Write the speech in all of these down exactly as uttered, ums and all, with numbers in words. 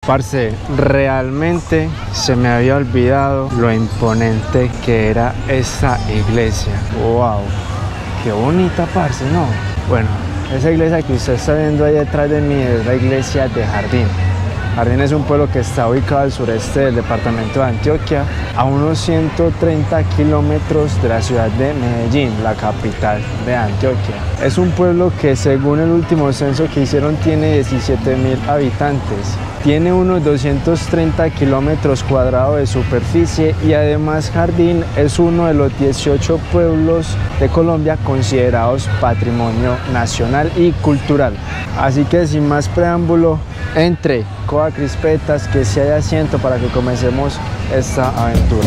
Parce, realmente se me había olvidado lo imponente que era esa iglesia. Wow, qué bonita, parce, ¿no? Bueno, esa iglesia que usted está viendo ahí detrás de mí es la iglesia de Jardín. Jardín es un pueblo que está ubicado al sureste del departamento de Antioquia, a unos ciento treinta kilómetros de la ciudad de Medellín, la capital de Antioquia. Es un pueblo que, según el último censo que hicieron, tiene diecisiete mil habitantes. Tiene unos doscientos treinta kilómetros cuadrados de superficie y además Jardín es uno de los dieciocho pueblos de Colombia considerados patrimonio nacional y cultural. Así que sin más preámbulo, entre, coja crispetas, que si hay asiento para que comencemos esta aventura.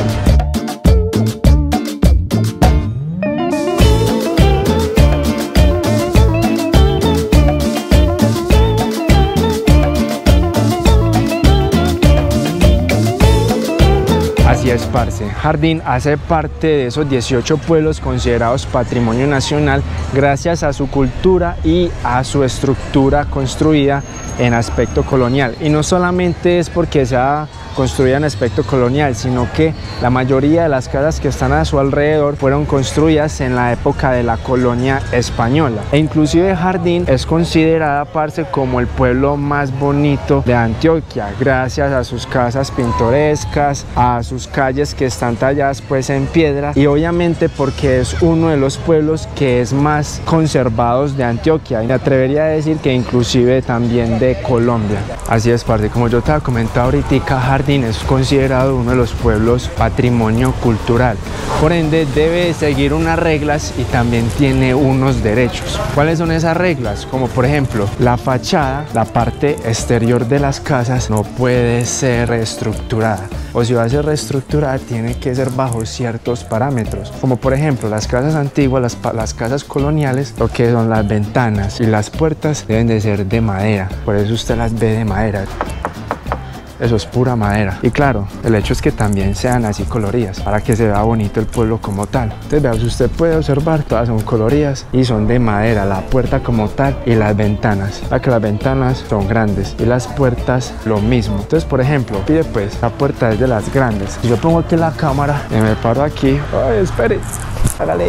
Así es, parce. Jardín hace parte de esos dieciocho pueblos considerados patrimonio nacional gracias a su cultura y a su estructura construida en aspecto colonial. Y no solamente es porque sea construida en aspecto colonial, sino que la mayoría de las casas que están a su alrededor fueron construidas en la época de la colonia española. E inclusive Jardín es considerada, parce, como el pueblo más bonito de Antioquia, gracias a sus casas pintorescas, a sus calles que están talladas pues en piedra y obviamente porque es uno de los pueblos que es más conservados de Antioquia y me atrevería a decir que inclusive también de Colombia. Así es, parce, como yo te había comentado ahorita, Jardín es considerado uno de los pueblos patrimonio cultural, por ende debe seguir unas reglas y también tiene unos derechos. ¿Cuáles son esas reglas? Como por ejemplo, la fachada, la parte exterior de las casas no puede ser reestructurada, o si va a ser reestructurada tiene que ser bajo ciertos parámetros, como por ejemplo las casas antiguas, las, las casas coloniales, lo que son las ventanas y las puertas deben de ser de madera, por eso usted las ve de madera. Eso es pura madera. Y claro, el hecho es que también sean así coloridas para que se vea bonito el pueblo como tal. Entonces, vea, si usted puede observar, todas son coloridas y son de madera, la puerta como tal y las ventanas. Ya que las ventanas son grandes y las puertas lo mismo. Entonces, por ejemplo, pide pues, la puerta es de las grandes. Si yo pongo aquí la cámara y me paro aquí, ay, espere, hágale.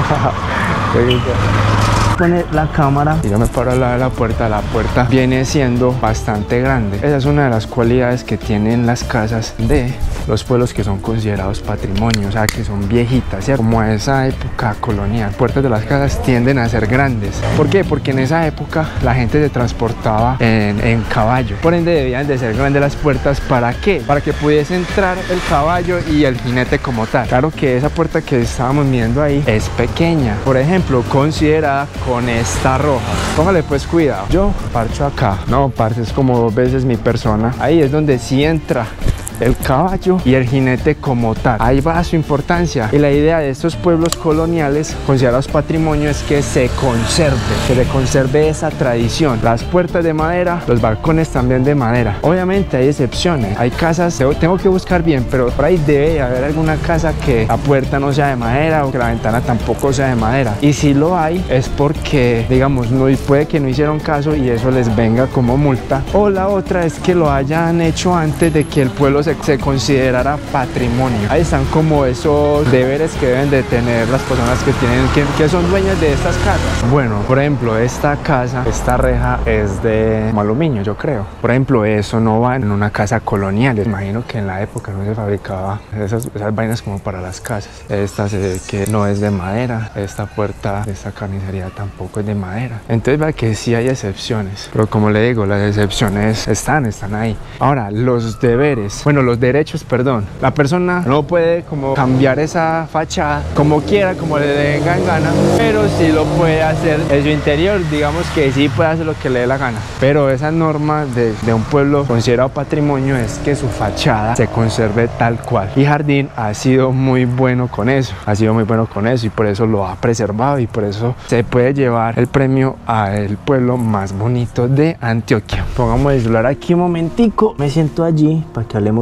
Pone la cámara y yo me paro al lado de la puerta, la puerta viene siendo bastante grande. Esa es una de las cualidades que tienen las casas de los pueblos que son considerados patrimonio, o sea, que son viejitas, ¿cierto? Como a esa época colonial. Las puertas de las casas tienden a ser grandes. ¿Por qué? Porque en esa época la gente se transportaba en, en caballo, por ende debían de ser grandes las puertas. ¿Para qué? Para que pudiese entrar el caballo y el jinete como tal. Claro que esa puerta que estábamos viendo ahí es pequeña, por ejemplo, considerada con esta roja. Póngale pues cuidado. Yo parcho acá. No, parce, es como dos veces mi persona. Ahí es donde sí entra el caballo y el jinete como tal. Ahí va su importancia. Y la idea de estos pueblos coloniales considerados patrimonio es que se conserve, que se conserve esa tradición. Las puertas de madera, los balcones también de madera. Obviamente hay excepciones. Hay casas, tengo que buscar bien, pero por ahí debe haber alguna casa que la puerta no sea de madera o que la ventana tampoco sea de madera. Y si lo hay, es porque, digamos, no, puede que no hicieron caso y eso les venga como multa. O la otra es que lo hayan hecho antes de que el pueblo Se, se considerará patrimonio. Ahí están como esos deberes que deben de tener las personas que tienen que, que son dueñas de estas casas. Bueno, por ejemplo, esta casa, esta reja es de aluminio, yo creo. Por ejemplo, eso no va en una casa colonial. Imagino que en la época no se fabricaba esas, esas vainas como para las casas. Esta se ve que no es de madera. Esta puerta de esta carnicería tampoco es de madera. Entonces vea que sí hay excepciones, pero como le digo, las excepciones están, están ahí. Ahora, los deberes, bueno, los derechos, perdón. La persona no puede como cambiar esa fachada como quiera, como le venga en gana, pero sí lo puede hacer en su interior. Digamos que sí puede hacer lo que le dé la gana, pero esa norma de, de un pueblo considerado patrimonio es que su fachada se conserve tal cual. Y Jardín ha sido muy bueno con eso, ha sido muy bueno con eso y por eso lo ha preservado y por eso se puede llevar el premio al pueblo más bonito de Antioquia. Pongamos el celular aquí un momentico, me siento allí para que hablemos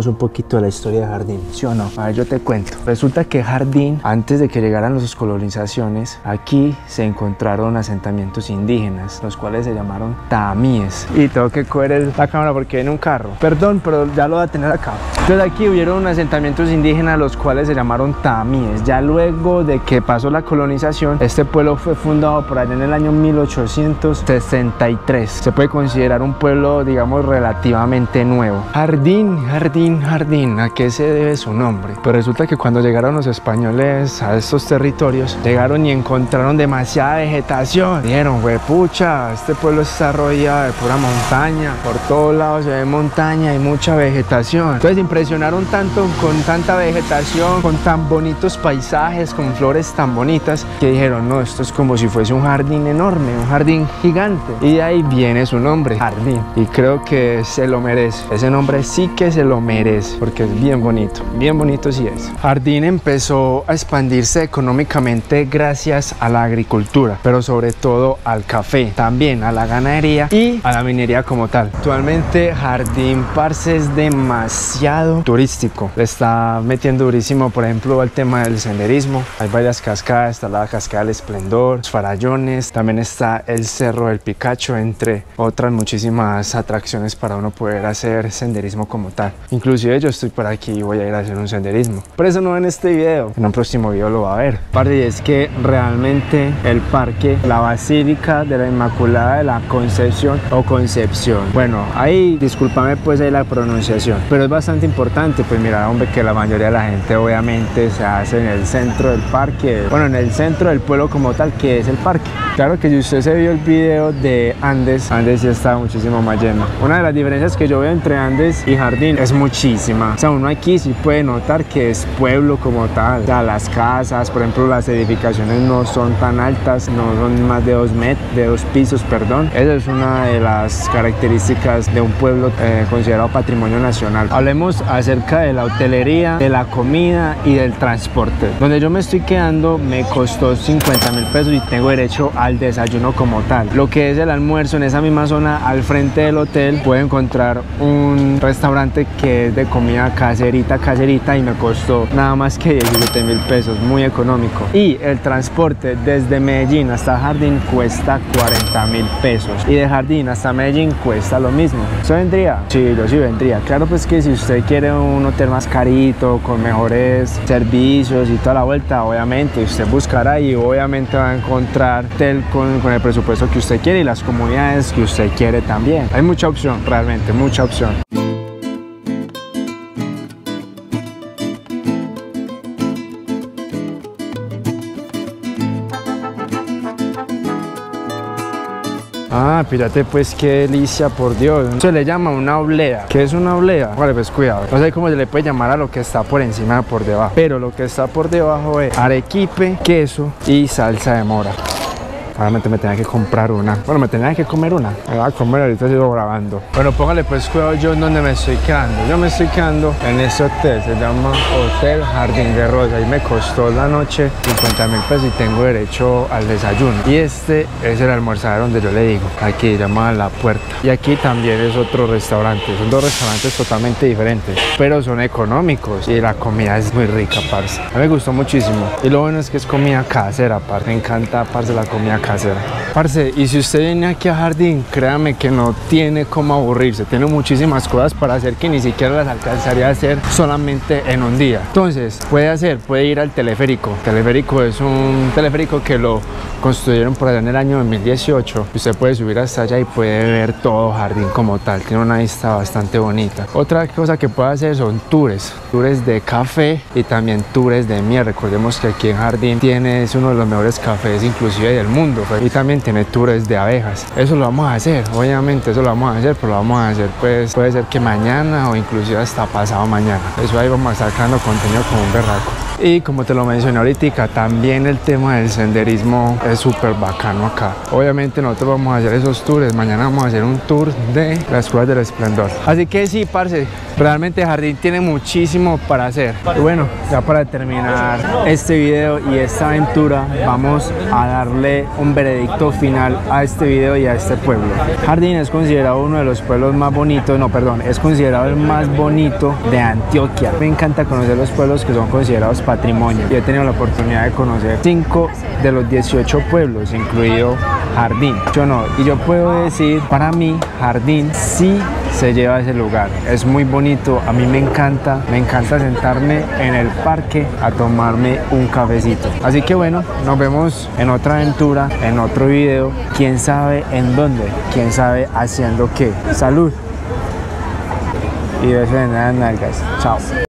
conozcamos un poquito de la historia de Jardín, ¿sí o no? A ver, yo te cuento. Resulta que Jardín, antes de que llegaran las colonizaciones, aquí se encontraron asentamientos indígenas, los cuales se llamaron tamíes. Y tengo que coger el, la cámara porque viene un carro. Perdón, pero ya lo voy a tener acá. Entonces aquí hubieron asentamientos indígenas, los cuales se llamaron tamíes. Ya luego de que pasó la colonización, este pueblo fue fundado por allá en el año mil ochocientos sesenta y tres. Se puede considerar un pueblo, digamos, relativamente nuevo. Jardín, Jardín, Jardín, ¿a qué se debe su nombre? Pues resulta que cuando llegaron los españoles a estos territorios, llegaron y encontraron demasiada vegetación. Dijeron, güey, pucha, este pueblo está rodeado de pura montaña, por todos lados se ve montaña y mucha vegetación. Entonces impresionaron tanto con tanta vegetación, con tan bonitos paisajes, con flores tan bonitas, que dijeron, no, esto es como si fuese un jardín enorme, un jardín gigante. Y de ahí viene su nombre, Jardín. Y creo que se lo merece. Ese nombre sí que se lo merece, porque es bien bonito, bien bonito sí es. Jardín empezó a expandirse económicamente gracias a la agricultura, pero sobre todo al café, también a la ganadería y a la minería como tal. Actualmente Jardín, parce, es demasiado turístico. Le está metiendo durísimo, por ejemplo, al tema del senderismo. Hay varias cascadas, está la cascada del Esplendor, los farallones, también está el Cerro del Picacho, entre otras muchísimas atracciones para uno poder hacer senderismo como tal. Inclusive yo estoy por aquí y voy a ir a hacer un senderismo. Por eso no en este video, en un próximo video lo va a ver. Parce, es que realmente el parque, la Basílica de la Inmaculada de la Concepción o Concepción, bueno, ahí discúlpame pues ahí la pronunciación, pero es bastante importante. Pues mira, hombre, que la mayoría de la gente obviamente se hace en el centro del parque, bueno, en el centro del pueblo como tal, que es el parque. Claro que si usted se vio el video de Andes, Andes sí está muchísimo más lleno. Una de las diferencias que yo veo entre Andes y Jardín es muchísima. O sea, uno aquí sí puede notar que es pueblo como tal. O sea, las casas, por ejemplo, las edificaciones no son tan altas, no son más de dos metros, de dos pisos, perdón. Esa es una de las características de un pueblo eh, considerado patrimonio nacional. Hablemos acerca de la hotelería, de la comida y del transporte. Donde yo me estoy quedando me costó cincuenta mil pesos y tengo derecho al desayuno como tal. Lo que es el almuerzo, en esa misma zona al frente del hotel puedo encontrar un restaurante que es de comida caserita, caserita, y me costó nada más que diecisiete mil pesos, muy económico. Y el transporte desde Medellín hasta Jardín cuesta cuarenta mil pesos y de Jardín hasta Medellín cuesta lo mismo. ¿Eso vendría? Sí, yo sí vendría. Claro, pues que si usted quiere un hotel más carito, con mejores servicios y toda la vuelta, obviamente usted buscará y obviamente va a encontrar hotel con, con el presupuesto que usted quiere y las comunidades que usted quiere también. Hay mucha opción, realmente mucha opción. Ah, fíjate pues qué delicia, por Dios. Se le llama una oblea. ¿Qué es una oblea? Vale, pues cuidado. No sé cómo se le puede llamar a lo que está por encima o por debajo. Pero lo que está por debajo es arequipe, queso y salsa de mora. Realmente me tenía que comprar una. Bueno, me tenía que comer una. Me voy a comer, ahorita sigo grabando. Bueno, póngale pues cuidado yo en donde me estoy quedando. Yo me estoy quedando en este hotel. Se llama Hotel Jardín de Rosa. Y me costó la noche cincuenta mil pesos y tengo derecho al desayuno. Y este es el almorzadero donde yo le digo. Aquí, llama La Puerta. Y aquí también es otro restaurante. Son dos restaurantes totalmente diferentes, pero son económicos. Y la comida es muy rica, parce. A mí me gustó muchísimo. Y lo bueno es que es comida casera, parce. Me encanta, parce, la comida casera. Parce, y si usted viene aquí a Jardín, créame que no tiene cómo aburrirse. Tiene muchísimas cosas para hacer que ni siquiera las alcanzaría a hacer solamente en un día. Entonces, puede hacer, puede ir al teleférico. El teleférico es un teleférico que lo construyeron por allá en el año dos mil dieciocho. Usted puede subir hasta allá y puede ver todo Jardín como tal. Tiene una vista bastante bonita. Otra cosa que puede hacer son tours. Tours de café y también tours de miel. Recordemos que aquí en Jardín tiene, es uno de los mejores cafés inclusive del mundo. Y también tiene tours de abejas. Eso lo vamos a hacer, obviamente eso lo vamos a hacer, pero lo vamos a hacer pues puede ser que mañana o inclusive hasta pasado mañana. Eso ahí vamos a estar sacando contenido como un berraco. Y como te lo mencioné ahorita, también el tema del senderismo es súper bacano acá. Obviamente nosotros vamos a hacer esos tours. Mañana vamos a hacer un tour de las Cuevas del Esplendor. Así que sí, parce, Realmente Jardín tiene muchísimo para hacer. Y bueno, ya para terminar este video y esta aventura, vamos a darle un veredicto final a este video y a este pueblo. Jardín es considerado uno de los pueblos más bonitos, no, perdón, es considerado el más bonito de Antioquia. Me encanta conocer los pueblos que son considerados patrimonio. Yo he tenido la oportunidad de conocer cinco de los dieciocho pueblos, incluido Jardín. Yo no, y yo puedo decir, para mí, Jardín sí se lleva a ese lugar. Es muy bonito, a mí me encanta, me encanta sentarme en el parque a tomarme un cafecito. Así que bueno, nos vemos en otra aventura, en otro video, quién sabe en dónde, quién sabe haciendo qué. Salud y besos en las nalgas. Chao.